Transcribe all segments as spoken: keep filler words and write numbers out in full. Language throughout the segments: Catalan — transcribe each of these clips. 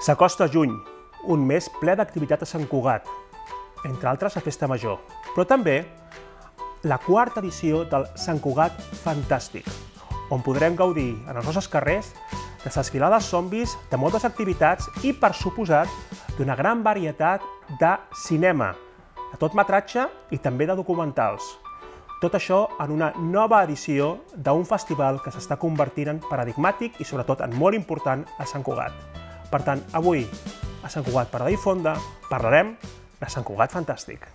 S'acosta juny, un mes ple d'activitat a Sant Cugat, entre altres la Festa Major, però també la quarta edició del Sant Cugat Fantàstic, on podrem gaudir en els nostres carrers de desfilades zombis, de moltes activitats i, per suposat, d'una gran varietat de cinema, de tot metratge i també de documentals. Tot això en una nova edició d'un festival que s'està convertint en paradigmàtic i, sobretot, en molt important a Sant Cugat. Per tant, avui, a Sant Cugat per David Fonda, parlarem de Sant Cugat Fantàstic.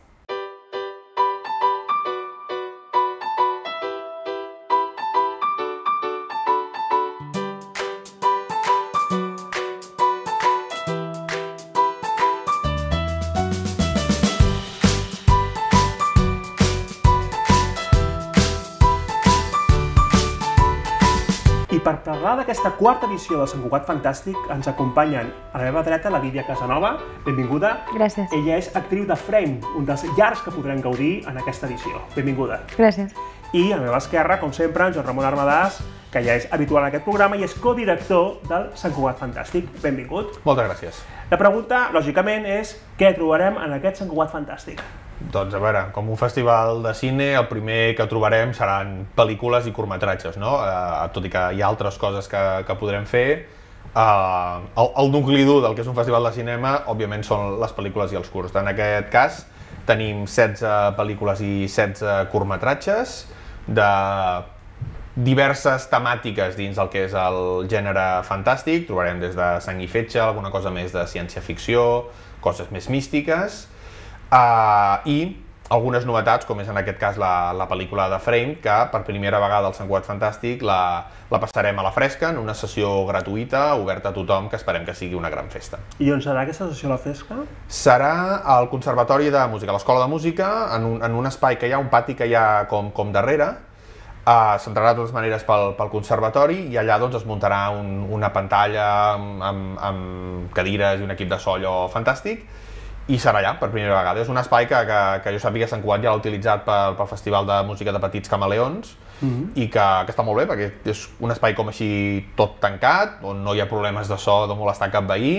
I per parlar d'aquesta quarta edició del Sant Cugat Fantàstic ens acompanyen a la meva dreta la Lídia Casanova. Benvinguda. Gràcies. Ella és actriu de Frame, un dels llargs que podrem gaudir en aquesta edició. Benvinguda. Gràcies. I a la meva esquerra, com sempre, en Joan Ramon Armadàs, que ja és habitual en aquest programa i és codirector del Sant Cugat Fantàstic. Benvingut. Moltes gràcies. La pregunta, lògicament, és què trobarem en aquest Sant Cugat Fantàstic? Doncs a veure, com un festival de cine, el primer que trobarem seran pel·lícules i curtmetratges, no? Eh, tot i que hi ha altres coses que, que podrem fer. Eh, el, el nucli dur del que és un festival de cinema, òbviament, són les pel·lícules i els curts. En aquest cas, tenim setze pel·lícules i setze curtmetratges de diverses temàtiques dins del que és el gènere fantàstic. Trobarem des de sang i fetge, alguna cosa més de ciència-ficció, coses més místiques, Uh, i algunes novetats, com és en aquest cas la, la pel·lícula de Frame, que per primera vegada al Sant Cugat Fantàstic la, la passarem a la fresca en una sessió gratuïta, oberta a tothom, que esperem que sigui una gran festa. I on serà aquesta sessió a la fresca? Serà al Conservatori de Música, a l'Escola de Música, en un, en un espai que hi ha, un pati que hi ha com, com darrere. Uh, S'entrarà de totes maneres pel, pel Conservatori i allà doncs, es muntarà un, una pantalla amb, amb, amb cadires i un equip de so allò fantàstic. I serà allà, per primera vegada. És un espai que, que, que jo sàpiga Sant Cugat ja l'ha utilitzat pel, pel Festival de Música de Petits Camaleons, mm-hmm. i que, que està molt bé, perquè és un espai com així tot tancat, on no hi ha problemes de so de molestar cap veí,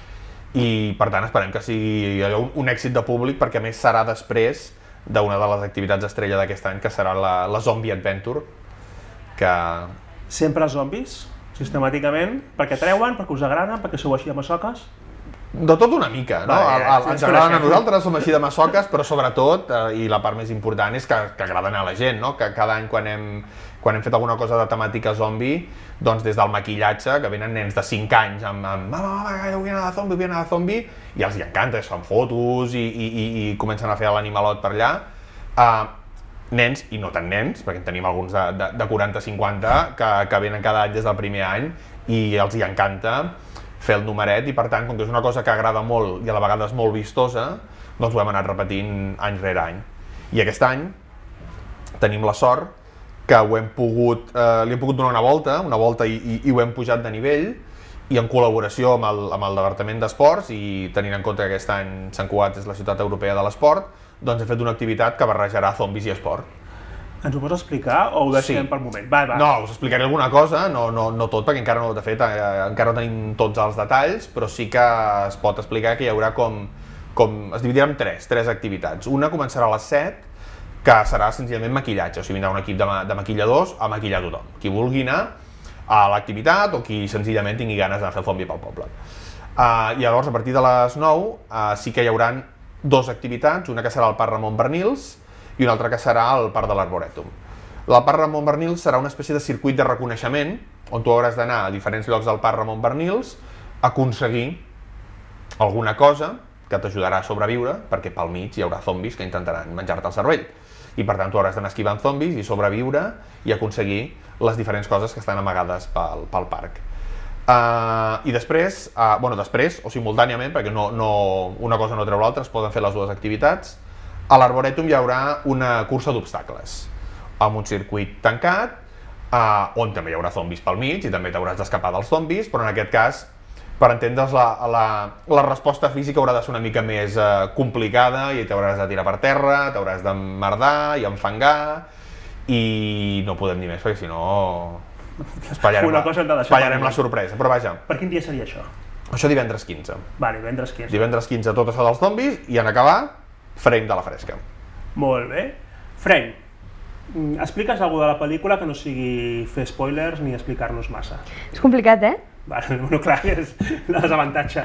i per tant esperem que sigui un, un èxit de públic, perquè a més serà després d'una de les activitats estrella d'aquest any, que serà la, la Zombie Adventure, que... Sempre zombis, sistemàticament, perquè treuen, perquè us agraden, perquè sou així de massoques? De tot una mica, no? Va, ja, ens agraden a nosaltres, som així de massoques, però sobretot, eh, i la part més important és que, que agraden a la gent, no? Que cada any quan hem, quan hem fet alguna cosa de temàtica zombi, doncs des del maquillatge, que venen nens de cinc anys amb, amb mama, mama, vull anar de zombi, vull anar de zombi, i els hi encanta, es fan fotos i, i, i, i comencen a fer l'animalot per allà. Uh, nens, i no tan nens, perquè en tenim alguns de, de, de quaranta a cinquanta, que, que venen cada any des del primer any, i els hi encanta fer el numeret, i per tant, com que és una cosa que agrada molt i a la vegada és molt vistosa, doncs ho hem anat repetint any rere any. I aquest any tenim la sort que ho hem pogut, eh, li hem pogut donar una volta, una volta i, i, i ho hem pujat de nivell, i en col·laboració amb el, amb el Departament d'Esports, i tenint en compte que aquest any Sant Cugat és la ciutat europea de l'esport, doncs hem fet una activitat que barrejarà zombis i esport. Ens ho pots explicar o ho deixem Sí. pel moment? Va, va. No, us explicaré alguna cosa, no, no, no tot, perquè encara no ho he fet, eh, encara no tenim tots els detalls, però sí que es pot explicar que hi haurà com, com es dividirà en tres, tres activitats. Una començarà a les set, que serà senzillament maquillatge, o sigui, vindrà un equip de, ma de maquilladors a maquillar tothom. Qui vulgui anar a l'activitat o qui senzillament tingui ganes de fer el zombi pel poble. Uh, I llavors, a partir de les nou, uh, sí que hi haurà dues activitats, una que serà al Parc Ramon Bernils, i una altra que serà al Parc de l'Arborètum. El Parc Ramon Bernils serà una espècie de circuit de reconeixement, on tu hauràs d'anar a diferents llocs del Parc Ramon Bernils a aconseguir alguna cosa que t'ajudarà a sobreviure, perquè pel mig hi haurà zombis que intentaran menjar-te el cervell. I per tant tu hauràs d'anar esquivant zombis i sobreviure i aconseguir les diferents coses que estan amagades pel, pel parc. Uh, I després, uh, bueno, després, o simultàniament, perquè no, no, una cosa no treu l'altra, es poden fer les dues activitats. A l'Arborètum hi haurà una cursa d'obstacles, amb un circuit tancat, eh, on també hi haurà zombis pel mig i també t'hauràs d'escapar dels zombis, però en aquest cas, per entendre's, la, la, la resposta física haurà de ser una mica més eh, complicada, i t'hauràs de tirar per terra, t'hauràs d'emmerdar i enfangar, i no podem dir més, perquè si no espatllarem, Una la, cosa hem de deixar espatllarem per la sorpresa, però vaja. Per quin dia seria això? Això divendres quinze. Vale, divendres quinze. Divendres quinze tot això dels zombis i en acabar, Frame de la Fresca. Molt bé. Frame, explica'ns alguna de la pel·lícula que no sigui fer spoilers ni explicar-nos massa. És complicat, eh? Vale, bueno, clar, és el desavantatge.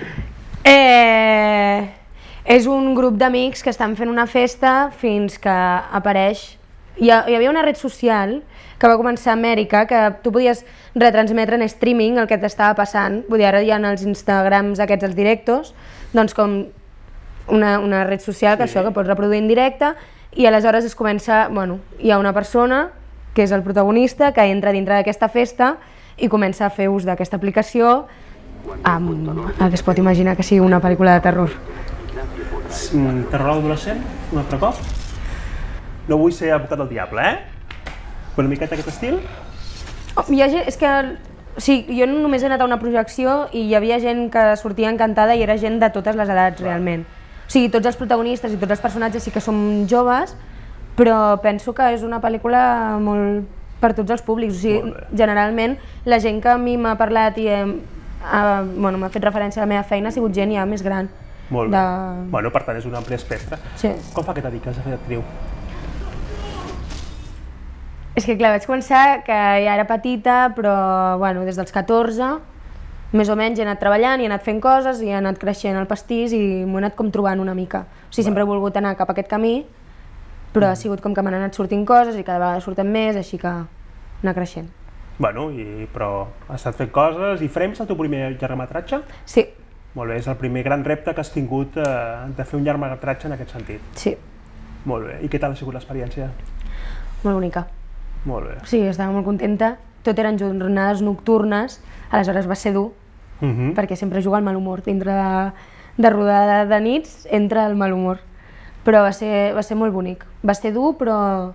Eh, és un grup d'amics que estan fent una festa fins que apareix... Hi, ha, hi havia una red social que va començar a Amèrica que tu podies retransmetre en streaming el que t'estava passant. Vull dir, ara hi ha els Instagrams aquests, els directos, doncs com una, una red social que sí. Això que pots reproduir en directe i aleshores es comença, bueno, hi ha una persona que és el protagonista que entra dintre d'aquesta festa i comença a fer ús d'aquesta aplicació amb el que es pot imaginar que sigui una pel·lícula de terror. Mm, terror adolescent, un altre cop? No vull ser advocat del diable, eh? Una miqueta aquest estil? Oh, hi ha gent, és que, o sigui, jo només he anat a una projecció i hi havia gent que sortia encantada i era gent de totes les edats, realment. O sigui, tots els protagonistes i tots els personatges sí que som joves, però penso que és una pel·lícula molt per tots els públics. O sigui, generalment, la gent que a mi m'ha parlat i eh, bueno, m'ha fet referència a la meva feina ha sigut gent ja més gran. Molt bé. De... Bueno, per tant, és un ampli espectre. Sí. Com fa que et dediques a fer d'actriu? És que clar, vaig començar que ja era petita, però bueno, des dels catorze, més o menys he anat treballant i he anat fent coses i he anat creixent el pastís i m'ho he anat com trobant una mica. O sigui, sempre he volgut anar cap a aquest camí, però ha sigut com que m'han anat sortint coses i cada vegada surten més, així que anar creixent. Bueno, i, però has estat fent coses i Frame és el teu primer llargmetratge? Sí. Molt bé, és el primer gran repte que has tingut eh, de fer un llargmetratge en aquest sentit. Sí. Molt bé, i què tal ha sigut l'experiència? Molt bonica. Molt bé. Sí, estava molt contenta. Tot eren jornades nocturnes, aleshores va ser dur, uh -huh. perquè sempre juga el mal humor. Dintre de, de rodar de nits entra el mal humor. Però va ser, va ser molt bonic. Va ser dur, però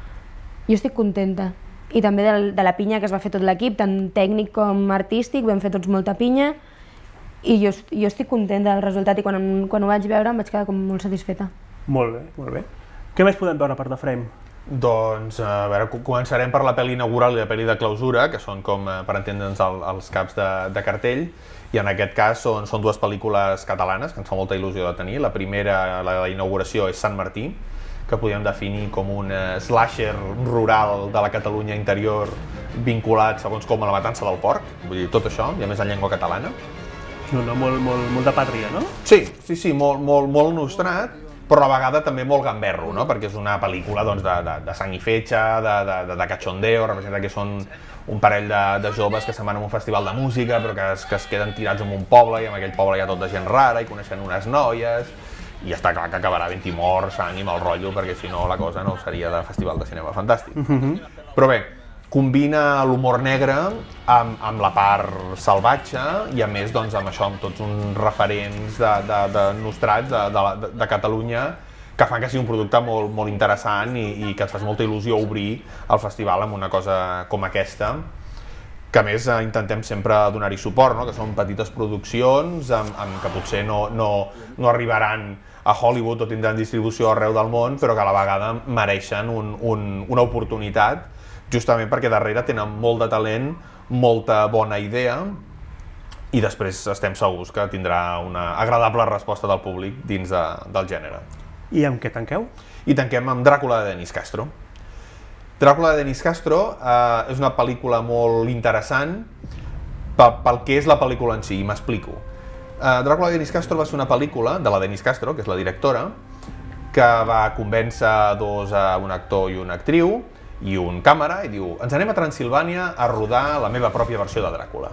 jo estic contenta. I també de, de la pinya que es va fer tot l'equip, tant tècnic com artístic, vam fer tots molta pinya i jo, jo estic contenta del resultat i quan, quan ho vaig veure em vaig quedar com molt satisfeta. Molt bé, molt bé. Què més podem veure a part de Frame? Doncs, a veure, començarem per la pel·li inaugural i la pel·li de clausura, que són com, per entendre'ns, el, els caps de, de cartell, i en aquest cas són, són dues pel·lícules catalanes que ens fa molta il·lusió de tenir. La primera, la, la inauguració, és Sant Martí, que podríem definir com un uh, slasher rural de la Catalunya interior vinculat, segons com, a la matança del porc, vull dir, tot això, i a més en llengua catalana. No, no, molt, molt, molt de pàtria, no? Sí, sí, sí, molt, molt, molt nostrat, però a la vegada també molt gamberro, no? Perquè és una pel·lícula doncs, de, de, de sang i fetge, de, de, de cachondeo, representa que són un parell de, de joves que se'n van a un festival de música però que es, que es queden tirats en un poble i en aquell poble hi ha tot de gent rara i coneixen unes noies i està clar que acabarà havent-hi morts, sang i mal rotllo perquè si no la cosa no seria de festival de cinema fantàstic. Mm-hmm. Però bé, combina l'humor negre amb, amb la part salvatge i a més doncs, amb això, amb tots uns referents de, de, de nostrats de, de, de Catalunya que fan que sigui un producte molt, molt interessant i, i que et faci molta il·lusió obrir el festival amb una cosa com aquesta que a més intentem sempre donar-hi suport, no? Que són petites produccions amb, amb que potser no, no, no arribaran a Hollywood o tindran distribució arreu del món però que a la vegada mereixen un, un, una oportunitat justament perquè darrere tenen molt de talent, molta bona idea i després estem segurs que tindrà una agradable resposta del públic dins de, del gènere. I amb què tanqueu? I tanquem amb Dràcula de Denis Castro. Dràcula de Denis Castro eh, és una pel·lícula molt interessant pel, pel que és la pel·lícula en si, i m'explico. Eh, Dràcula de Denis Castro va ser una pel·lícula de la Denis Castro, que és la directora, que va convèncer dos, eh, un actor i una actriu, i un càmera, i diu, ens anem a Transilvània a rodar la meva pròpia versió de Dràcula.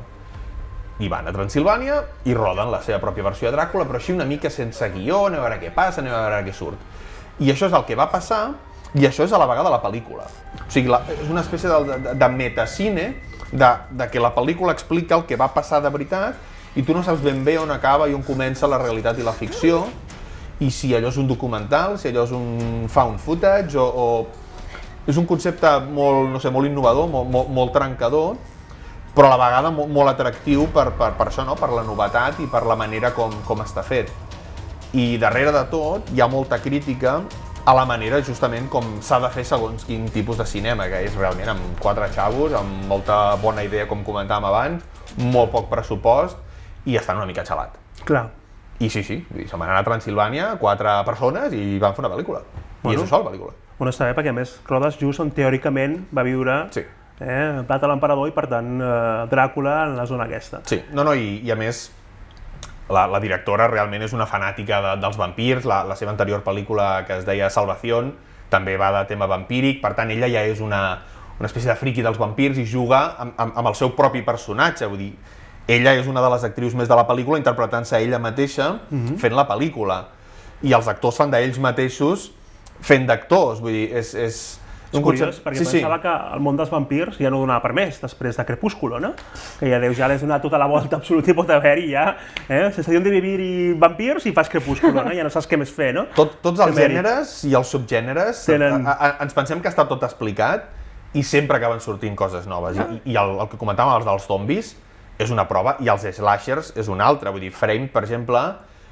I van a Transilvània i roden la seva pròpia versió de Dràcula, però així una mica sense guió, anem a veure què passa, anem a veure què surt. I això és el que va passar, i això és a la vegada la pel·lícula. O sigui, la, és una espècie de, de, de metacine, de, de que la pel·lícula explica el que va passar de veritat, i tu no saps ben bé on acaba i on comença la realitat i la ficció, i si allò és un documental, si allò és un found footage, o... o és un concepte molt, no sé, molt innovador, molt, molt, molt trencador, però a la vegada molt, molt atractiu per, per, per això, no? Per la novetat i per la manera com, com està fet. I darrere de tot hi ha molta crítica a la manera justament com s'ha de fer segons quin tipus de cinema, que és realment amb quatre xavos, amb molta bona idea, com comentàvem abans, molt poc pressupost i estan una mica xalat. Clar. I sí, sí, se'n van anar a Transilvània, quatre persones, i van fer una pel·lícula. I és això, la pel·lícula. Bueno, està bé, perquè a més, Clodas just on teòricament va viure Sí. eh, Plat de l'Emperador i, per tant, eh, Dràcula en la zona aquesta. Sí, no, no, i, i a més, la, la directora realment és una fanàtica de, dels vampirs, la, la seva anterior pel·lícula que es deia Salvación també va de tema vampíric, per tant ella ja és una, una espècie de friqui dels vampirs i juga amb, amb, amb el seu propi personatge, vull dir, ella és una de les actrius més de la pel·lícula interpretant-se ella mateixa Mhm. fent la pel·lícula, i els actors fan d'ells mateixos fent d'actors, vull dir, és... és És curiós, perquè sí, pensava sí. que el món dels vampirs ja no donava per més, després de Crepúsculo, no? Que ja Déu ja l'has donat tota la volta absoluta i pot haver-hi ja, eh? Sensació de vivir i vampirs i fas Crepúsculo, no? Ja no saps què més fer, no? Tot, tots els Que mèrit. gèneres i els subgèneres, Tenen- a, a, ens pensem que està tot explicat i sempre acaben sortint coses noves. I, i el, el que comentàvem, els dels zombis, és una prova, i els slashers és una altra. Vull dir, Frame, per exemple,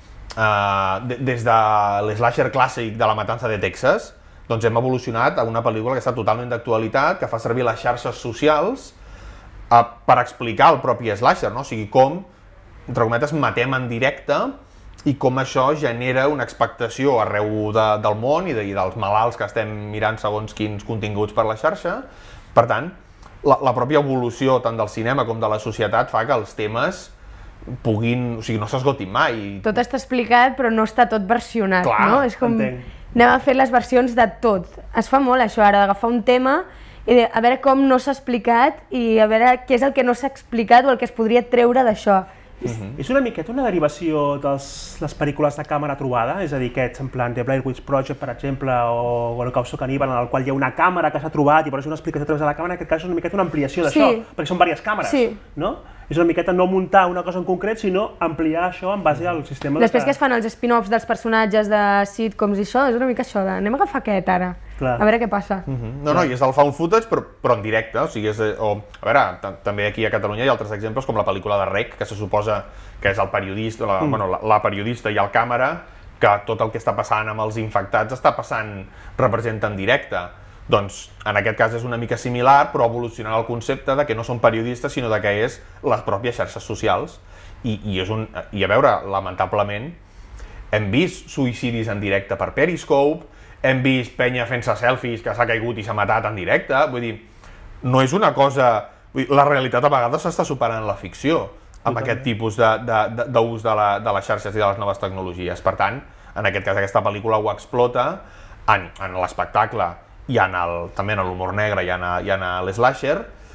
eh, de, des de l'slasher clàssic de La matança de Texas, doncs hem evolucionat a una pel·lícula que està totalment d'actualitat, que fa servir les xarxes socials eh, per explicar el propi slasher, no? O sigui, com, entre cometes, matem en directe i com això genera una expectació arreu de, del món i, de, i dels malalts que estem mirant segons quins continguts per la xarxa. Per tant, la, la pròpia evolució tant del cinema com de la societat fa que els temes puguin, o sigui, no s'esgotin mai. Tot està explicat, però no està tot versionat, Clar, no? És com... entenc. Anem a fer les versions de tot. Es fa molt això ara, d'agafar un tema i de, a veure com no s'ha explicat i a veure què és el que no s'ha explicat o el que es podria treure d'això. És una miqueta una derivació de les pel·lícules de càmera trobada, és a dir, aquests en plan The Blair Witch Project, per exemple, o Holocausto Caníbal, en el qual hi ha una càmera que s'ha trobat i per això una explicació a través de la càmera, en aquest cas és una miqueta una ampliació d'això, Sí. perquè són diverses càmeres, Sí. no? És una miqueta no muntar una cosa en concret, sinó ampliar això en base al sistema... Després que es fan els spin-offs dels personatges de sitcoms i això, és una mica això de anem a agafar aquest ara, Clar. a veure què passa. Mhm. No, no, i és el found footage, però, però en directe, o sigui, és, de- o, a veure, t- també aquí a Catalunya hi ha altres exemples, com la pel·lícula de Rec, que se suposa que és el periodista, la, mm. bueno, la, la periodista i el càmera, que tot el que està passant amb els infectats està passant, representa en directe. Doncs, en aquest cas és una mica similar, però evolucionant el concepte de que no són periodistes, sinó de que és les pròpies xarxes socials. I, i, és un, i a veure, lamentablement, hem vist suïcidis en directe per Periscope, hem vist penya fent-se selfies que s'ha caigut i s'ha matat en directe, vull dir, no és una cosa... Vull dir, la realitat a vegades s'està superant la ficció amb Totalment. aquest tipus d'ús de, de, de, d'ús de, la, de les xarxes i de les noves tecnologies. Per tant, en aquest cas, aquesta pel·lícula ho explota en, en l'espectacle i en el, també en l'humor negre i en, a- i en a l'slasher,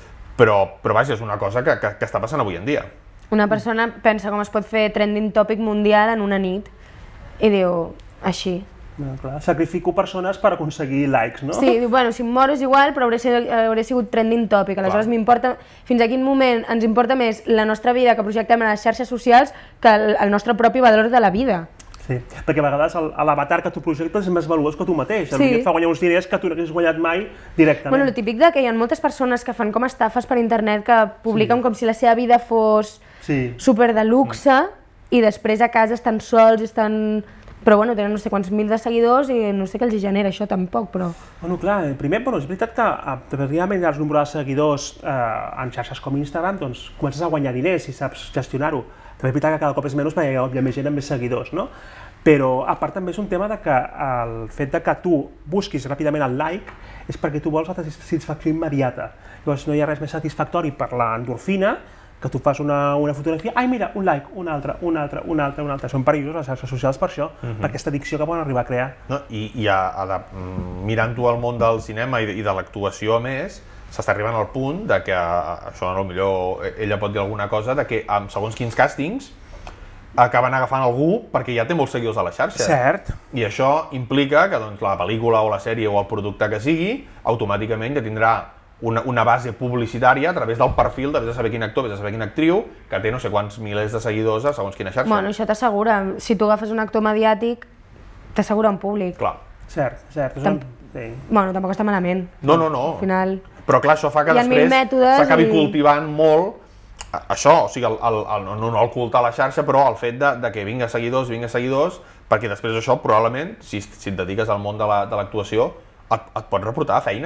però, però vaja, és una cosa que, que, que està passant avui en dia. Una persona pensa com es pot fer trending topic mundial en una nit i diu, així. No, clar, sacrifico persones per aconseguir likes, no? Sí, diu, bueno, si em moro és igual, però hauré, sigut, hauré sigut trending topic. Aleshores, Clar. m'importa fins a quin moment ens importa més la nostra vida que projectem a les xarxes socials que el, el nostre propi valor de la vida. Sí, perquè a vegades el- l'avatar que tu projectes és més valuós que tu mateix, Sí. potser et fa guanyar uns diners que tu no hagués guanyat mai directament. Bueno, el típic de que hi ha moltes persones que fan com estafes per internet que publiquen com si la seva vida fos Sí. super de luxe i després a casa estan sols i estan... Però bueno, tenen no sé quants mil de seguidors i no sé què els hi genera això tampoc, però... Bueno, clar, eh, primer, bueno, és veritat que a determinament dels nombre de seguidors eh, en xarxes com Instagram, doncs comences a guanyar diners si saps gestionar-ho. També és veritat que cada cop és menys perquè hi ha, hi ha més gent amb més seguidors, no? Però a part també és un tema de que el fet de que tu busquis ràpidament el like és perquè tu vols la satisfacció immediata. Llavors no hi ha res més satisfactori per l'endorfina que tu fas una, una fotografia, ai mira, un like, un altre, un altre, un altre, un altre. Són perillosos les xarxes socials per això, Mhm. per aquesta addicció que poden arribar a crear. No? I, i a, a de, mm, mirant-ho al món del cinema i de, i de l'actuació a més, s'està arribant al punt de que, a- això potser ella pot dir alguna cosa, de que amb segons quins càstings acaben agafant algú perquè ja té molts seguidors a la xarxa. Cert. I això implica que doncs, la pel·lícula o la sèrie o el producte que sigui, automàticament ja tindrà una, una base publicitària a través del perfil de vés a saber quin actor, vés a saber quina actriu, que té no sé quants milers de seguidors a segons quina xarxa. Bueno, això t'assegura. Si tu agafes un actor mediàtic, t'assegura un públic. Clar. Cert, cert. És Tam- un... sí. Bueno, tampoc està malament. No, no, no. Al final... Però clar, això fa que Hi ha mil després mètodes s'acabi i- cultivant molt a- això, o sigui, el, el, el, no, no el culte a la xarxa, però el fet de, de que vinga seguidors, vinga seguidors, perquè després això probablement, si, si et dediques al món de la- de l'actuació, la, et, et pot reportar feines.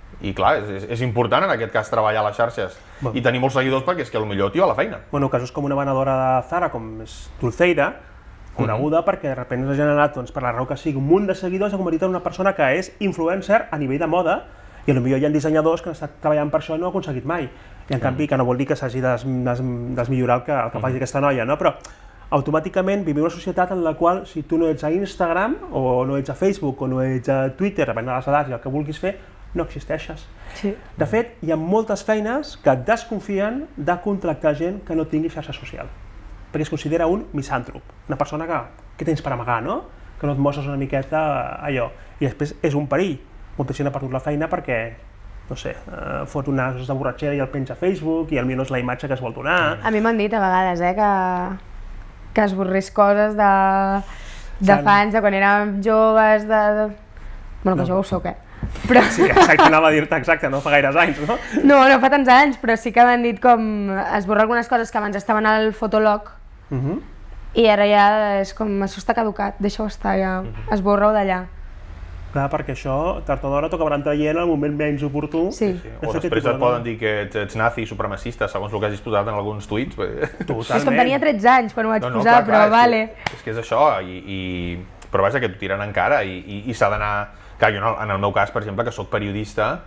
I clar, és, és important en aquest cas treballar a les xarxes bueno. i tenir molts seguidors perquè és que potser tio a la feina. Bueno, casos com una venedora de Zara, com és Dulceida, coneguda mm -hmm. perquè de sobte ha generat, doncs, per la raó que sigui, un munt de seguidors, ha convertit en una persona que és influencer a nivell de moda i potser hi ha dissenyadors que han estat treballant per això i no ho han aconseguit mai. I en canvi, que no vol dir que s'hagi de desmillorar el que, el que faci aquesta noia, no? Però automàticament vivim una societat en la qual si tu no ets a Instagram o no ets a Facebook o no ets a Twitter, depenent de les edats i el que vulguis fer, no existeixes. Sí. De fet, hi ha moltes feines que desconfien de contractar gent que no tingui xarxa social, perquè es considera un misàntrop, una persona que, que tens per amagar, no? Que no et mostres una miqueta allò. I després és un perill. Molta gent ha perdut la feina perquè, no sé, eh, fot una cosa de borratxera i el penja a Facebook i potser no és la imatge que es vol donar. A mi m'han dit a vegades eh, que, que esborrés coses de, de Sant... fans, de quan érem joves, de... de... Bueno, que no. Jo ho soc, eh? Però... Sí, exacte, anava a dir-te, exacte, no fa gaires anys, no? No, no fa tants anys, però sí que m'han dit com esborrar algunes coses que abans estaven al fotolog uh -huh. i ara ja és com, això està caducat, deixa-ho estar, ja, uh -huh. esborra-ho d'allà. Clar, perquè això, tard o d'hora, t'acabaran traient en el moment menys oportú. Sí. Sí. O després et poden dir que ets, ets nazi, supremacista, segons el que hagis posat en alguns tuits. Totalment. És que em tenia tretze anys quan ho vaig no, no, posar, clar, clar, però és vale. Que, és que és això, i, i... però vaja, que t'ho tiren encara i, i, i s'ha d'anar... Clar, jo en el meu cas, per exemple, que sóc periodista,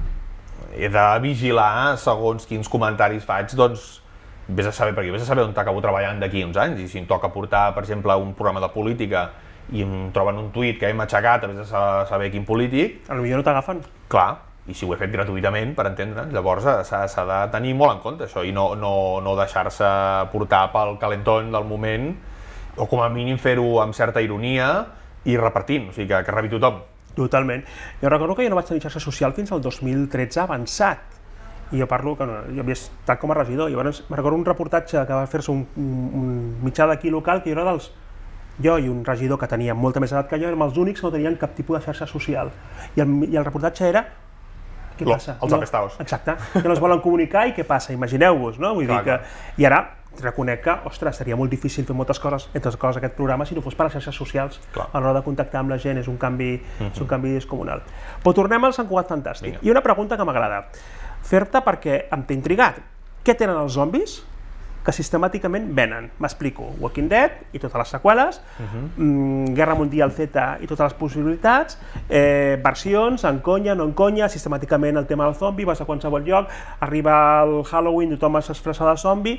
he de vigilar segons quins comentaris faig, doncs vés a saber, perquè vés a saber on t'acabo treballant d'aquí uns anys, i si em toca portar, per exemple, un programa de política i em troben un tuit que hem aixecat, vés a saber quin polític... Potser no t'agafen. Clar, i si ho he fet gratuïtament, per entendre'ns, llavors s'ha de tenir molt en compte això i no, no, no deixar-se portar pel calentón del moment, o com a mínim fer-ho amb certa ironia i repartint, o sigui, que, que rebi tothom. Totalment. Jo recordo que jo no vaig tenir xarxa social fins al dos mil tretze avançat. I jo parlo que no, jo havia estat com a regidor. I llavors me recordo un reportatge que va fer-se un, un, un mitjà d'aquí local que jo era dels... Jo i un regidor que tenia molta més edat que jo érem els únics que no tenien cap tipus de xarxa social. I el, i el reportatge era... Què Lo, passa? Els no, apestaos. Exacte. Que no es volen comunicar i què passa? Imagineu-vos, no? Vull clar, dir que... I ara reconec que, ostres, seria molt difícil fer moltes coses, entre les coses aquest programa, si no fos per les xarxes socials. Clar. A l'hora de contactar amb la gent és un canvi, uh-huh. és un canvi descomunal. Però tornem al Sant Cugat Fantàstic. Vinga. I una pregunta que m'agrada fer-te perquè em té intrigat. Què tenen els zombis que sistemàticament venen? M'explico. Walking Dead i totes les seqüeles, uh-huh. mm, Guerra Mundial Z i totes les possibilitats, eh, versions, en conya, no en conya, sistemàticament el tema del zombi, vas a qualsevol lloc, arriba el Halloween, tothom es disfressa de zombi.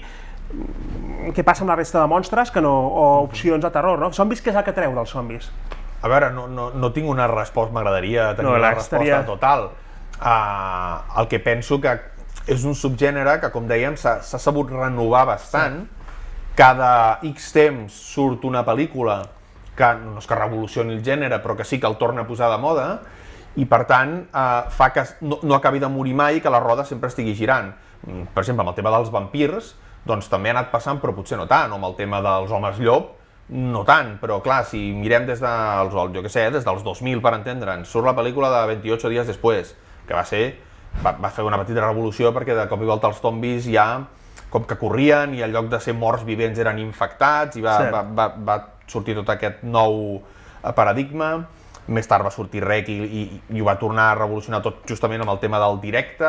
Què passa amb la resta de monstres que no, o opcions de terror, no? Zombis, què és el que treu dels zombis? A veure, no, no, no tinc una resposta, m'agradaria tenir no, una resposta estaria... total. Uh, el que penso que és un subgènere que, com dèiem, s'ha sabut renovar bastant. Sí. Cada X temps surt una pel·lícula que no és que revolucioni el gènere, però que sí que el torna a posar de moda, i per tant uh, fa que no, no acabi de morir mai i que la roda sempre estigui girant. Per exemple, amb el tema dels vampirs, doncs també ha anat passant, però potser no tant, o amb el tema dels homes llop, no tant, però clar, si mirem des dels, jo què sé, des dels dos mil, per entendre'ns, surt la pel·lícula de veintiocho dies després, que va ser, va, va fer una petita revolució perquè de cop i volta els zombis ja, com que corrien i en lloc de ser morts vivents eren infectats i va, sí. va, va, va sortir tot aquest nou paradigma. Més tard va sortir Rec i, i, i ho va tornar a revolucionar tot justament amb el tema del directe.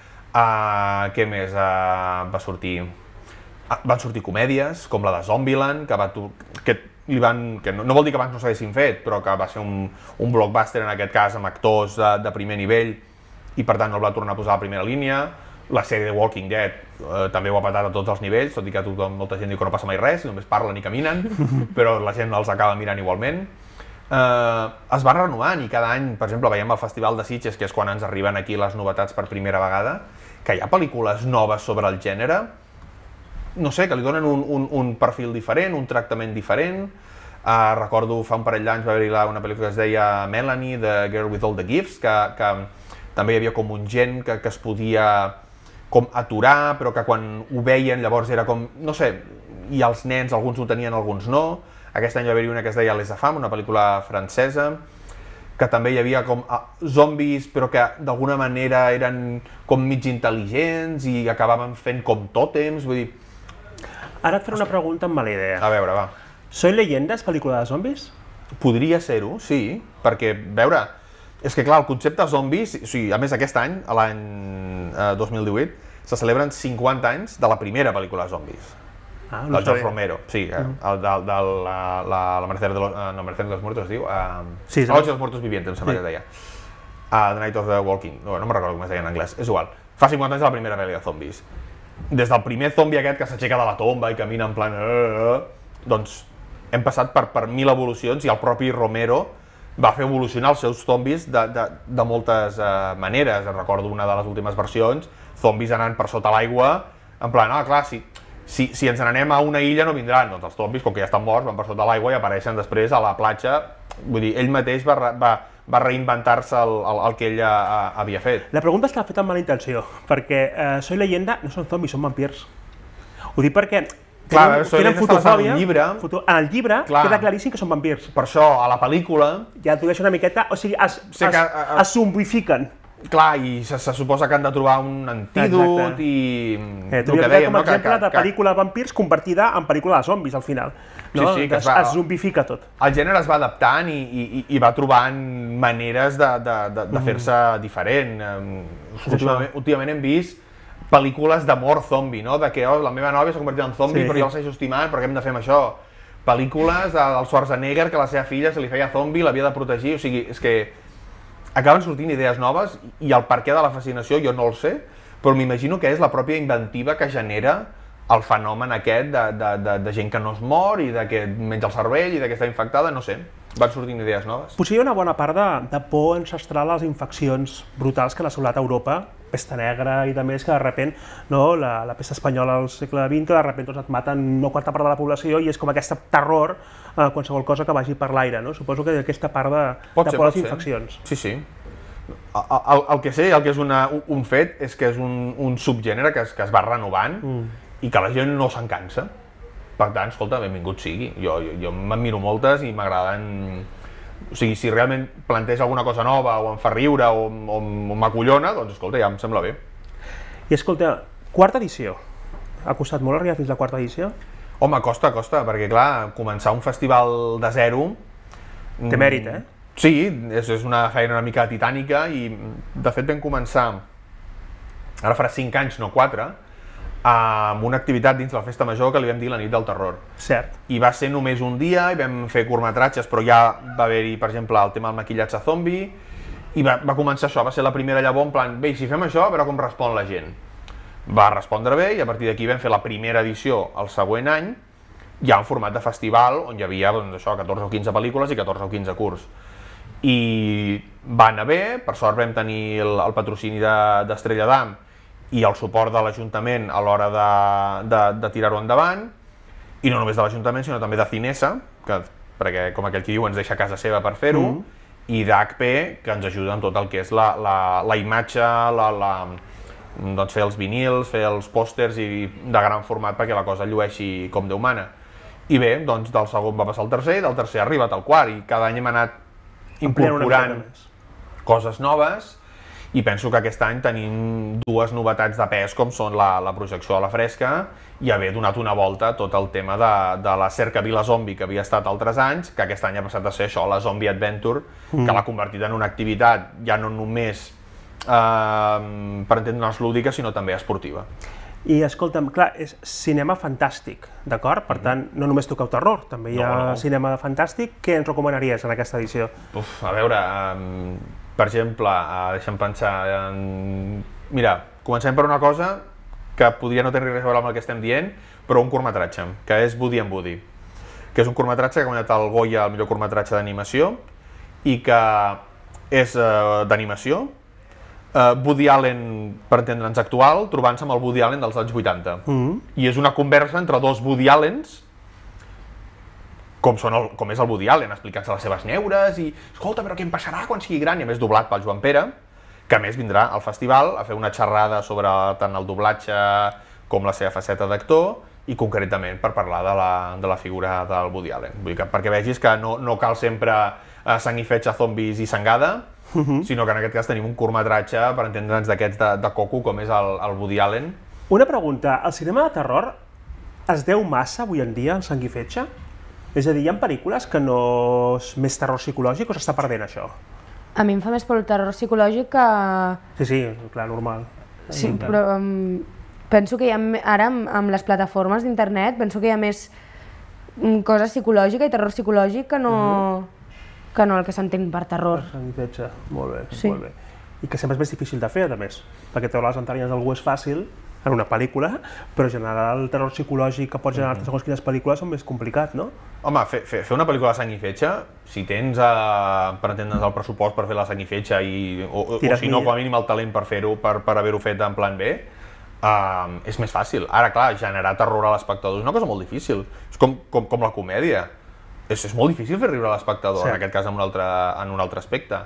Uh, què més uh, va sortir? Van sortir comèdies, com la de Zombieland, que, va, que, li van, que no, no vol dir que abans no s'haguessin fet, però que va ser un, un blockbuster en aquest cas amb actors de, de primer nivell i per tant no el va tornar a posar a la primera línia. La sèrie de Walking Dead eh, també ho ha patat a tots els nivells, tot i que tothom, molta gent diu que no passa mai res, només parlen i caminen, però la gent els acaba mirant igualment. Eh, es van renovant i cada any, per exemple, veiem el Festival de Sitges, que és quan ens arriben aquí les novetats per primera vegada, que hi ha pel·lícules noves sobre el gènere, no sé, que li donen un, un, un perfil diferent, un tractament diferent. Uh, recordo fa un parell d'anys va haver-hi una pel·lícula que es deia Melanie, The Girl with All the Gifts, que, que també hi havia com un gent que, que es podia com aturar, però que quan ho veien llavors era com, no sé, i els nens, alguns ho tenien, alguns no. Aquest any va haver-hi una que es deia Les Affam, una pel·lícula francesa, que també hi havia com uh, zombis, però que d'alguna manera eren com mig intel·ligents i acabaven fent com tòtems, vull dir... Ara et faré una pregunta amb mala idea. A veure, va. Soy Leyendas, pel·lícula de zombis? Podria ser-ho, sí, perquè, a veure, És que clar, el concepte zombis, o sigui, a més aquest any, l'any eh, dos mil divuit, se celebren cinquanta anys de la primera pel·lícula de zombis. Ah, del George Romero, sí, eh, el, de, de la, la, la Merced de los, uh, no, Merced de los Muertos es diu, uh, sí, La Noche de los Muertos Vivientes, em sembla sí. que es deia. Uh, The Night of the Walking, no, no me'n recordo com es deia en anglès, és igual. Fa cinquanta anys de la primera pel·li de zombis. Des del primer zombi aquest que s'aixeca de la tomba i camina en plan... Uh, uh, doncs hem passat per, per mil evolucions i el propi Romero va fer evolucionar els seus zombis de, de, de moltes uh, maneres. Recordo una de les últimes versions, zombis anant per sota l'aigua, en plan, ah, clar, sí, Si, si ens n'anem a una illa no vindran, doncs els zombis, com que ja estan morts, van per sota l'aigua i apareixen després a la platja. Vull dir, ell mateix va, va, va reinventar-se el, el, el que ell ha, havia fet. La pregunta està feta amb mala intenció, perquè eh, Soy Leyenda no són zombis, són vampirs. Ho dic perquè Clar, tenen, Soy tenen fotofòbia, en, llibre, foto, en el llibre clar, queda claríssim que són vampirs. Per això, a la pel·lícula... Ja t'ho deixo una miqueta, o sigui, es, es, que, a, a, es zombifiquen. Clar, i se, se suposa que han de trobar un antídot. Exacte. I... Eh, T'ho havia com a exemple no? de pel·lícula de vampirs convertida en pel·lícula de zombis, al final. No? Sí, sí, que es, es, va, es zombifica tot. El gènere es va adaptant i, i, i va trobant maneres de, de, de, de fer-se mm. diferent. Últimament, últimament hem vist pel·lícules d'amor zombi, no? De que oh, la meva nòvia s'ha convertit en zombi, sí. però jo la segueixo estimant, però què hem de fer amb això? Pel·lícules de, del Schwarzenegger, que la seva filla se li feia zombi, l'havia de protegir, o sigui, és que acaben sortint idees noves i el perquè de la fascinació jo no el sé, però m'imagino que és la pròpia inventiva que genera el fenomen aquest de, de, de, de gent que no es mor i de que menja el cervell i de que està infectada, no sé, van sortint idees noves. Potser hi ha una bona part de, de por ancestral a les infeccions brutals que han assolat a Europa, pesta negra i de més, que de repent, no, la, la pesta espanyola al segle vint, que de repent tots et maten una quarta part de la població i és com aquesta terror a qualsevol cosa que vagi per l'aire, no? Suposo que aquesta part de, pot de ser, por a les ser. infeccions. Sí, sí. El, el, el que sé, el que és una, un fet, és que és un, un subgènere que es, que es va renovant mm. i que la gent no se'n cansa. Per tant, escolta, benvingut sigui. Jo, jo, jo me'n miro moltes i m'agraden... O sigui, si realment planteja alguna cosa nova o em fa riure o, o, o m'acollona, doncs escolta, ja em sembla bé. I escolta, quarta edició. Ha costat molt arribar fins a la quarta edició? Home, costa, costa, perquè clar, començar un festival de zero... Té mèrit, eh? Sí, és, és una feina una mica titànica i de fet vam començar, ara farà cinc anys, no quatre, amb una activitat dins la Festa Major que li vam dir la nit del terror. Cert. I va ser només un dia i vam fer curtmetratges, però ja va haver-hi, per exemple, el tema del maquillatge zombi i va, va començar això, va ser la primera llavor en plan, bé, si fem això, a veure com respon la gent. Va respondre bé i a partir d'aquí vam fer la primera edició el següent any, ja en format de festival, on hi havia doncs, això, catorze o quinze pel·lícules i catorze o quinze curts. I va anar bé, per sort vam tenir el, el patrocini d'Estrella de, d'Am i el suport de l'Ajuntament a l'hora de, de, de tirar-ho endavant, i no només de l'Ajuntament, sinó també de Cinesa, que, perquè com aquell qui diu ens deixa a casa seva per fer-ho, mm. i d'H P, que ens ajuda en tot el que és la, la, la imatge, la, la, doncs fer els vinils, fer els pòsters i de gran format perquè la cosa llueixi com Déu mana. I bé, doncs del segon va passar al tercer, i del tercer ha arribat al quart, i cada any hem anat incorporant coses noves, i penso que aquest any tenim dues novetats de pes, com són la, la projecció a la fresca i haver donat una volta a tot el tema de, de la cercavila zombi que havia estat altres anys, que aquest any ha passat a ser això, la Zombie Adventure, mm. que l'ha convertit en una activitat ja no només eh, per entendre'ns lúdica, sinó també esportiva. I escolta'm, clar, és cinema fantàstic, d'acord? Per tant, no només toqueu terror, també hi ha no, no. cinema fantàstic. Què ens recomanaries en aquesta edició? Uf, a veure, um, per exemple, uh, deixa'm pensar... Um, mira, comencem per una cosa que podria no tenir res a veure amb el que estem dient, però un curtmetratge, que és Woody and Woody, que és un curtmetratge que ha guanyat el Goya, el millor curtmetratge d'animació, i que és uh, d'animació, Uh, Woody Allen, per entendre'ns actual, trobant-se amb el Woody Allen dels anys vuitanta. Mm-hmm. I és una conversa entre dos Woody Allens, com, són el, com és el Woody Allen, explicant-se les seves neures i escolta, però què em passarà quan sigui gran? I a més doblat pel Joan Pere, que a més vindrà al festival a fer una xerrada sobre tant el doblatge com la seva faceta d'actor i concretament per parlar de la, de la figura del Woody Allen. Vull dir que perquè vegis que no, no cal sempre uh, sang i fetge, zombis i sangada, Uh-huh. sinó que en aquest cas tenim un curtmetratge per entendre'ns d'aquests de, de coco com és el, el Woody Allen. Una pregunta, el cinema de terror es deu massa avui en dia al sang i fetge? És a dir, hi ha pel·lícules que no és més terror psicològic o s'està perdent això? A mi em fa més por el terror psicològic que... Sí, sí, clar, normal. Sí, però um, penso que hi ha, ara amb, amb les plataformes d'internet, penso que hi ha més um, cosa psicològica i terror psicològic que no, uh-huh. que no el que s'entén per terror. Per sang i fetge, molt bé, sí. molt bé. I que sempre és més difícil de fer, a més, perquè treure les entranyes d'algú és fàcil en una pel·lícula, però generar el terror psicològic que pot generar mm-hmm. segons quines pel·lícules és més complicat, no? Home, fer, fer, fer una pel·lícula de sang i fetge, si tens, eh, per entendre's, el pressupost per fer la sang i fetge, i, o, o, o si no, com a mínim el talent per fer-ho, per, per haver-ho fet en plan B, eh, és més fàcil. Ara, clar, generar terror a l'espectador és una cosa molt difícil. És com, com, com la comèdia. És, és molt difícil fer riure a l'espectador, sí. En aquest cas en un altre, en un altre aspecte.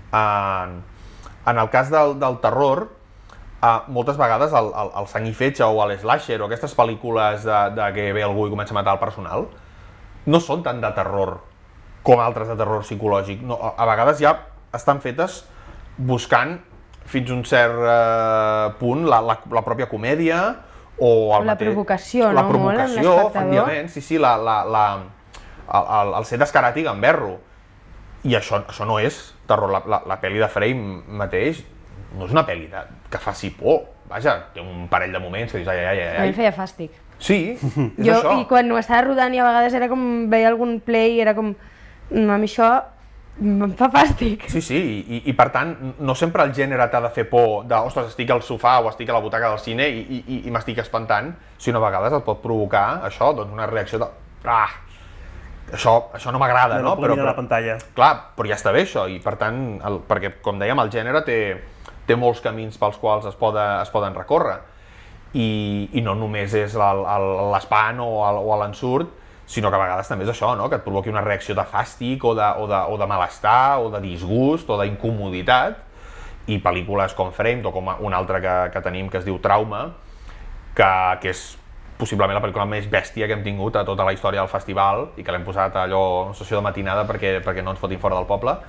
Eh, En el cas del, del terror, eh, moltes vegades el, el, el sang i fetge o l'slasher o aquestes pel·lícules de, de que ve algú i comença a matar el personal no són tant de terror com altres de terror psicològic. No, a, a vegades ja estan fetes buscant fins a un cert eh, punt la, la, la pròpia comèdia o el la mateix, provocació, la no? provocació, efectivament, sí, sí, la, la, la, el, el, el ser descarat i gamberro. I això, això no és terror, la, la, la pel·li de Frame mateix no és una pel·li de, que faci por, vaja, té un parell de moments que dius ai, ai, ai, ai. A mi em feia fàstic. Sí, és jo, això. I quan ho estava rodant i a vegades era com, veia algun play i era com, a mi això em fa fàstic. Sí, sí, i, i per tant, no sempre el gènere t'ha de fer por de, ostres, estic al sofà o estic a la butaca del cine i, i, i m'estic espantant, sinó a vegades et pot provocar això, doncs una reacció de... Ah, Això, això no m'agrada, no? No, no però, però, la pantalla. Clar, però ja està bé això, i per tant, el, perquè com dèiem, el gènere té, té molts camins pels quals es, poda, es poden recórrer. I, i no només és l'espant o l'ensurt, sinó que a vegades també és això, no? Que et provoqui una reacció de fàstic o de, o de, o de malestar, o de disgust, o d'incomoditat. I pel·lícules com Framed, o com una altra que, que tenim que es diu Trauma, que, que és possiblement la pel·lícula més bèstia que hem tingut a tota la història del festival i que l'hem posat allò en sessió de matinada perquè, perquè no ens fotin fora del poble.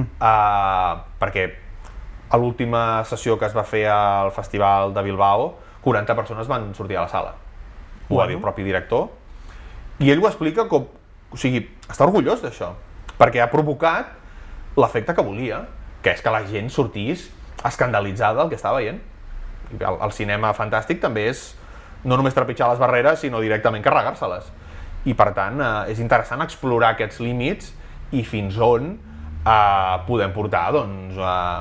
uh, perquè a l'última sessió que es va fer al festival de Bilbao, quaranta persones van sortir a la sala. Ho va dir el propi director. I ell ho explica com... O sigui, està orgullós d'això, perquè ha provocat l'efecte que volia, que és que la gent sortís escandalitzada del que està veient. El, el cinema fantàstic també és no només trepitjar les barreres, sinó directament carregar-se-les. I per tant, eh, és interessant explorar aquests límits i fins on eh, podem portar doncs,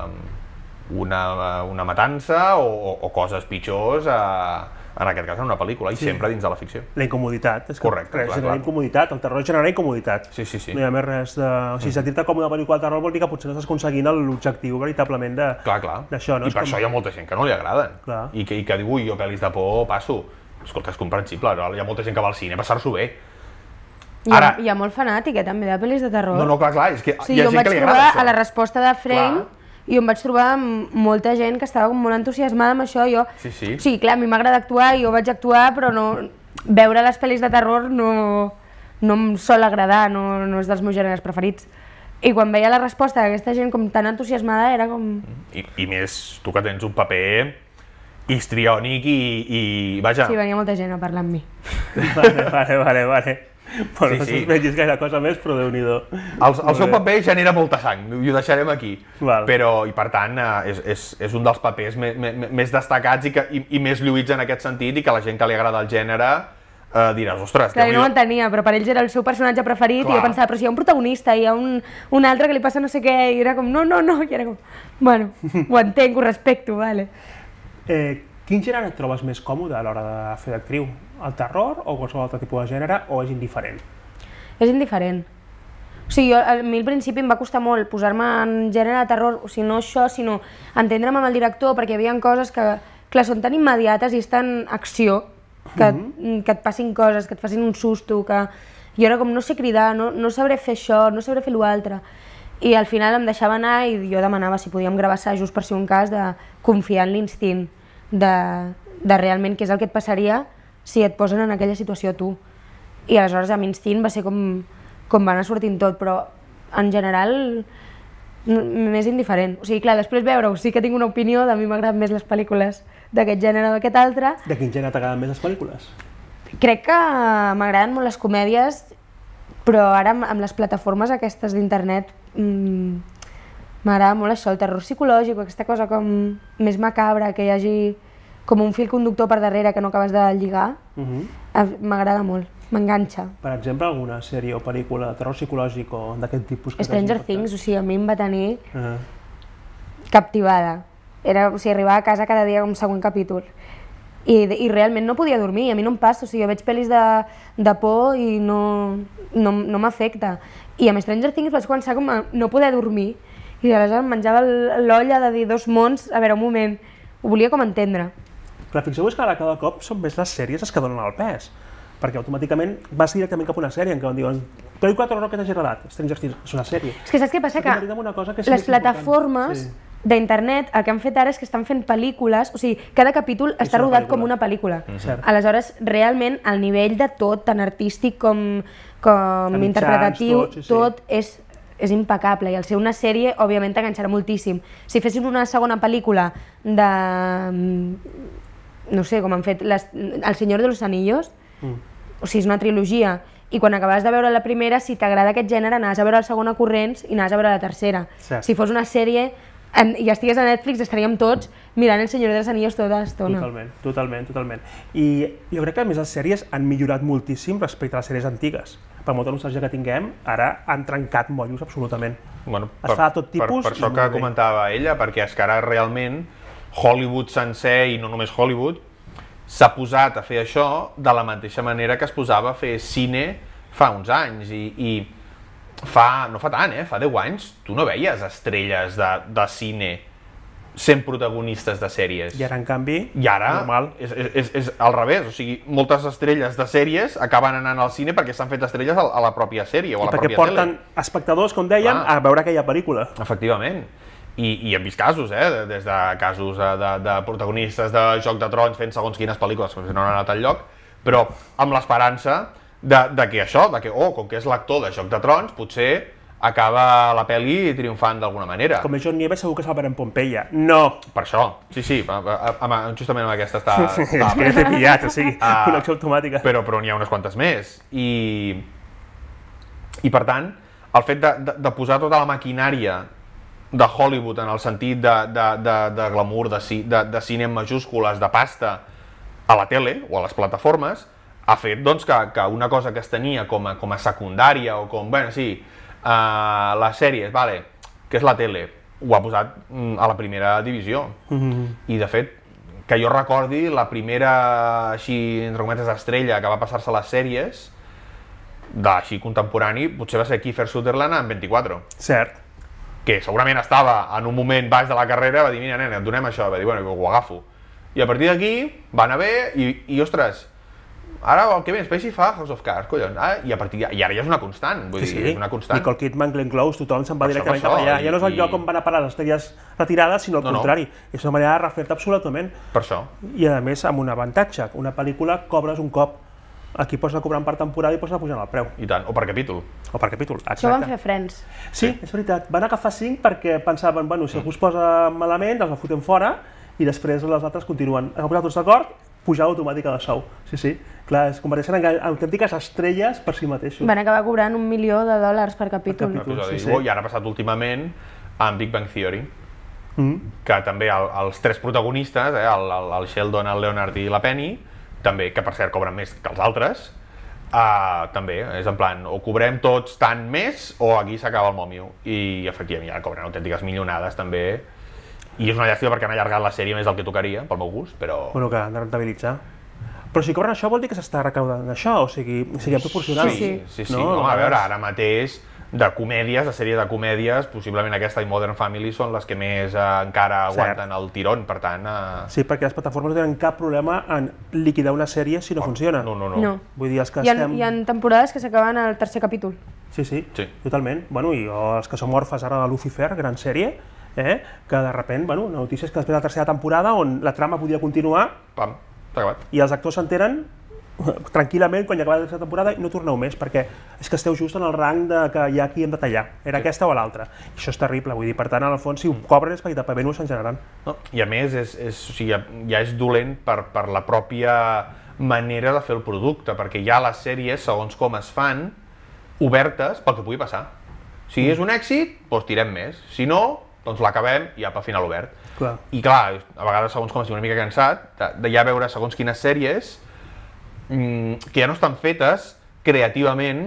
eh, una, una matança o, o, o coses pitjors, eh, en aquest cas en una pel·lícula, i sí. Sempre dins de la ficció. La incomoditat. És que correcte, res, clar, genera clar. incomoditat, el terror genera incomoditat. Sí, sí, sí. No hi ha més res de... O sigui, sentir-te com una pel·lícula de terror vol dir que potser no estàs aconseguint l'objectiu veritablement de... Clar, clar. D'això, no? I per com... això hi ha molta gent que no li agraden. Clar. I que, i que diu, ui, jo pel·lis de por passo. Escolta, és comprensible, hi ha molta gent que va al cine a passar-s'ho bé. Hi ha, Ara... hi ha molt fanàtic, eh, també, de pel·lis de terror. No, no, clar, clar, és que sí, hi ha gent que li agrada això. Jo em vaig trobar a la resposta de Frame, clar. I em vaig trobar amb molta gent que estava molt entusiasmada amb això. Jo... Sí, sí. Sí, clar, a mi m'agrada actuar, jo vaig actuar, però no... veure les pel·lis de terror no, no em sol agradar, no, no és dels meus gèneres preferits. I quan veia la resposta d'aquesta gent com tan entusiasmada era com... I, i més, tu que tens un paper histriònic i, i vaja... Sí, venia molta gent a parlar amb mi. Vale, vale, vale, vale. Bueno, sí, no sí. Vegis gaire cosa més, però Déu-n'hi-do. El, el seu paper genera molta sang, i ho deixarem aquí. Val. Però, i per tant, és, és, és un dels papers més, més destacats i, que, i, i més lluïts en aquest sentit, i que la gent que li agrada el gènere eh, diràs, ostres... Clar, jo no ho entenia, però per ells era el seu personatge preferit. Clar. I jo pensava, però si hi ha un protagonista, hi ha un, un altre que li passa no sé què, i era com, no, no, no, i era com, bueno, ho entenc, ho respecto, vale. Eh, quin gènere et trobes més còmode a l'hora de fer d'actriu? El terror o qualsevol altre tipus de gènere, o és indiferent? És indiferent. O sigui, jo, a mi al principi em va costar molt posar-me en gènere de terror, o sigui, no això, sinó entendre'm amb el director, perquè hi havia coses que, clar, són tan immediates i és tan acció, que, mm-hmm. que et passin coses, que et facin un susto, que... Jo era com, no sé cridar, no, no sabré fer això, no sabré fer l'altre. I al final em deixava anar i jo demanava si podíem gravar assajos per si un cas, de confiar en l'instint, de, de realment què és el que et passaria si et posen en aquella situació tu. I aleshores amb instint va ser com, com va anar sortint tot, però en general més indiferent. O sigui, clar, després veure-ho, sí que tinc una opinió, de mi m'agraden més les pel·lícules d'aquest gènere o d'aquest altre. De quin gènere t'agraden més les pel·lícules? Crec que m'agraden molt les comèdies, però ara amb les plataformes aquestes d'internet mmm, M'agrada molt això, el terror psicològic, aquesta cosa com més macabra, que hi hagi com un fil conductor per darrere que no acabes de lligar, m'agrada molt, m'enganxa. Per exemple, alguna sèrie o pel·lícula de terror psicològic o d'aquest tipus? Stranger Things, o sigui, a mi em va tenir captivada. Era, o sigui, arribava a casa cada dia un següent capítol. I, i realment no podia dormir, a mi no em passa, o sigui, jo veig pel·lis de, de por i no, no, no m'afecta. I amb Stranger Things vaig començar com a no poder dormir, i aleshores em menjava l'olla de dir dos mons, a veure, un moment, ho volia com entendre. Clar, fixeu-vos que ara cada cop són més les sèries les que donen el pes, perquè automàticament vas directament cap a una sèrie en què diuen pel·lícula de terror que t'hagi agradat, Stranger Things, és una sèrie. És que saps què passa? Que les plataformes d'internet el que han fet ara és que estan fent pel·lícules, o sigui, cada capítol està rodat com una pel·lícula. Aleshores, realment, el nivell de tot, tant artístic com interpretatiu, tot és és impecable, i al ser una sèrie, òbviament, t'enganxarà moltíssim. Si fessin una segona pel·lícula de... no sé, com han fet El Senyor de los Anillos, o sigui, és una trilogia, i quan acabaves de veure la primera, si t'agrada aquest gènere, anaves a veure la segona corrents i anaves a veure la tercera. Si fos una sèrie i estigués a Netflix, estaríem tots mirant El Senyor de los Anillos tota l'estona. Totalment, totalment, totalment. I jo crec que, a més, les sèries han millorat moltíssim respecte a les sèries antigues. Per molta nostàlgia que tinguem, ara han trencat mollos absolutament. Es fa de tot tipus. Per això que comentava ella, perquè és que ara realment Hollywood sencer, i no només Hollywood, s'ha posat a fer això de la mateixa manera que es posava a fer cine fa uns anys. I fa, no fa tant, eh? Fa deu anys, tu no veies estrelles de cine sent protagonistes de sèries. I ara, en canvi, normal. I ara és al revés, o sigui, moltes estrelles de sèries acaben anant al cine perquè s'han fet estrelles a la pròpia sèrie o a la pròpia tele. I perquè porten espectadors, com dèiem, a veure aquella pel·lícula. Efectivament. I hem vist casos, eh? Des de casos de protagonistes de Joc de Trons fent segons quines pel·lícules que no han anat al lloc, però amb l'esperança de que això, de que, oh, com que és l'actor de Joc de Trons, potser acaba la pel·li triomfant d'alguna manera. Com és John Nieves, segur que salvarem Pompeia. No! Per això, sí, sí, justament amb aquesta està... És que he fet pillat, o sigui, connexió automàtica. Però n'hi ha unes quantes més. I per tant, el fet de posar tota la maquinària de Hollywood en el sentit de glamour, de cine en majúscules, de pasta, a la tele o a les plataformes, ha fet que una cosa que es tenia com a secundària o com, bueno, sí, les sèries, vale, que és la tele, ho ha posat a la primera divisió. I de fet, que jo recordi, la primera, així, entre cometes, estrella que va passar-se a les sèries, d'així contemporani, potser va ser Kiefer Sutherland en vint-i-quatre. Cert. Que segurament estava en un moment baix de la carrera, va dir, mira, nena, et donem això, va dir, bueno, ho agafo. I a partir d'aquí va anar bé i, ostres, ara el Kevin Spacey fa House of Cards, collons, i ara ja és una constant, vull dir, és una constant. Nicole Kidman, Glenn Close, tothom se'n va directament cap allà. Ja no és el lloc on van a parar les estrelles retirades, sinó al contrari. És una manera de refer-te absolutament. Per això. I a més, amb un avantatge, una pel·lícula cobres un cop. Aquí pots anar cobrant per temporada i pots anar pujant el preu. I tant, o per capítol. O per capítol, exacte. Això ho van fer Friends. Sí, és veritat. Van agafar cinc perquè pensaven, bueno, si algú es posa malament, els la fotem fora i després les altres continuen. Han posat tots d'acord, pujada automàtica de sou. Sí, sí. Clar, es converteixen en autèntiques estrelles per si mateixos. Van acabar cobrant un milió de dòlars per capítol. I ara ha passat últimament amb Big Bang Theory, que també els tres protagonistes, el Sheldon, el Leonard i la Penny, també, que per cert cobren més que els altres, també és en plan, o cobrem tots tant més o aquí s'acaba el mòmio. I efectivament ja cobren autèntiques milionades també. I és una llàstima perquè han allargat la sèrie més del que tocaria, pel meu gust, però... Bueno, que han de rentabilitzar. Però si cobren això vol dir que s'està recaudant això, o sigui, seria proporcional. Sí, sí, sí. Home, a veure, ara mateix, de comèdies, de sèrie de comèdies, possiblement aquesta i Modern Family són les que més encara aguanten el tirón, per tant... Sí, perquè les plataformes no tenen cap problema en liquidar una sèrie si no funciona. No, no, no. Vull dir, els que estem... Hi ha temporades que s'acaben al tercer capítol. Sí, sí, totalment. Bueno, i els que som orfes ara de Lucifer, gran sèrie, que de sobte, bueno, una notícia és que després de la tercera temporada, on la trama podia continuar, pam, s'ha acabat. I els actors s'enteren tranquil·lament quan ja acaba la tercera temporada i no torneu més, perquè és que esteu just en el rang que hi ha aquí hem de tallar, era aquesta o l'altra. I això és terrible, vull dir, per tant, en el fons, si ho cobren és perquè també no ho generaran. I a més, ja és dolent per la pròpia manera de fer el producte, perquè ja les sèries, segons com es fan, obertes pel que pugui passar. Si és un èxit, doncs tirem més. Si no, doncs l'acabem i apa, final obert. Clar. I clar, a vegades, segons com estic una mica cansat, de, de ja veure segons quines sèries mmm, que ja no estan fetes creativament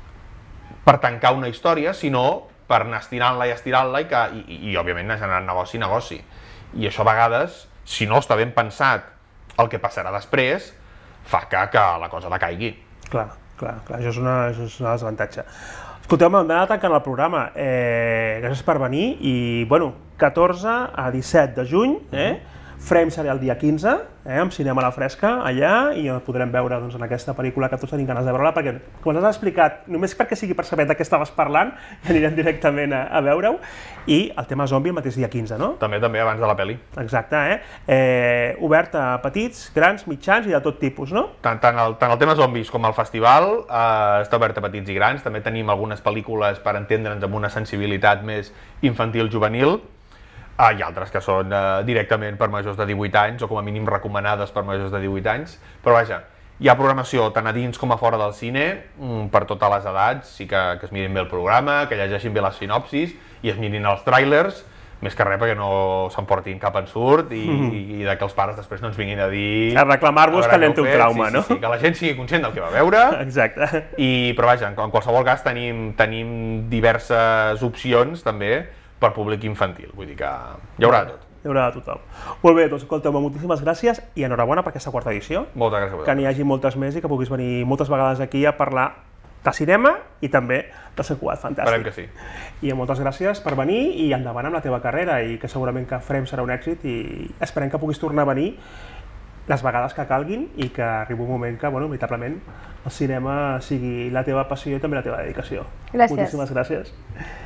per tancar una història, sinó per anar estirant-la i estirant-la i, que, i, i, òbviament, anar generant negoci, negoci. I això a vegades, si no està ben pensat el que passarà després, fa que, que la cosa decaigui. Clar, clar, clar, això és una, això és un desavantatge. Escolteu, m'hem d'anar tancant el programa. Eh, gràcies per venir i, bueno, catorze a disset de juny, eh? Frame serà el dia quinze, eh, amb Cinema a la Fresca, allà, i el podrem veure doncs, en aquesta pel·lícula que tots tenim ganes de veure-la, perquè, com ens has explicat, només perquè sigui per saber de què estaves parlant, anirem directament a, a veure-ho, i el tema zombi el mateix dia quinze, no? També, també, abans de la pel·li. Exacte, eh? eh obert a petits, grans, mitjans i de tot tipus, no? Tant, tant, el, tant el tema zombis com el festival eh, està obert a petits i grans, també tenim algunes pel·lícules per entendre'ns amb una sensibilitat més infantil-juvenil, Ah, hi ha altres que són eh, directament per majors de divuit anys, o com a mínim recomanades per majors de divuit anys, però vaja, hi ha programació tant a dins com a fora del cine, mm, per totes les edats, sí que, que es mirin bé el programa, que llegeixin bé les sinopsis i es mirin els tràilers, més que res perquè no s'emportin cap ensurt i, mm. i de que els pares després no ens vinguin a dir... A reclamar-vos que anem té un trauma, sí, no? Sí, sí, que la gent sigui conscient del que va veure. Exacte. I, però vaja, en, en qualsevol cas tenim, tenim diverses opcions també per públic infantil, vull dir que hi haurà de tot. Hi haurà de tothom. Molt bé, doncs escolteu-me, moltíssimes gràcies i enhorabona per aquesta quarta edició. Moltes gràcies a vosaltres. Que n'hi hagi moltes més i que puguis venir moltes vegades aquí a parlar de cinema i també de Sant Cugat Fantàstic. Esperem que sí. I moltes gràcies per venir i endavant amb la teva carrera i que segurament que Frame serà un èxit i esperem que puguis tornar a venir les vegades que calguin i que arribi un moment que, bueno, veritablement, el cinema sigui la teva passió i també la teva dedicació. Gràcies. Moltíssimes gràcies.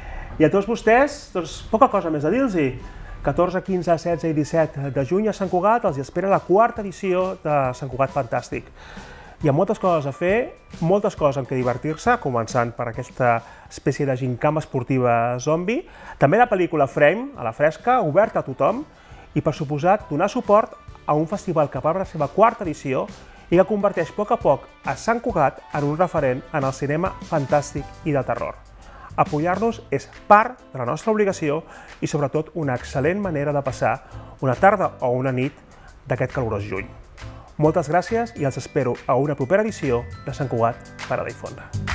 I a tots vostès, doncs, poca cosa més a dir-los-hi. catorze, quinze, setze i disset de juny a Sant Cugat els espera la quarta edició de Sant Cugat Fantàstic. Hi ha moltes coses a fer, moltes coses amb què divertir-se, començant per aquesta espècie de gincama esportiva zombi, també la pel·lícula Frame, a la fresca, oberta a tothom, i per suposat donar suport a un festival que va per la seva quarta edició i que converteix a poc a poc a Sant Cugat en un referent en el cinema fantàstic i de terror. Apoyar-nos és part de la nostra obligació i, sobretot, una excel·lent manera de passar una tarda o una nit d'aquest calorós juny. Moltes gràcies i els espero a una propera edició de Sant Cugat per a difondre.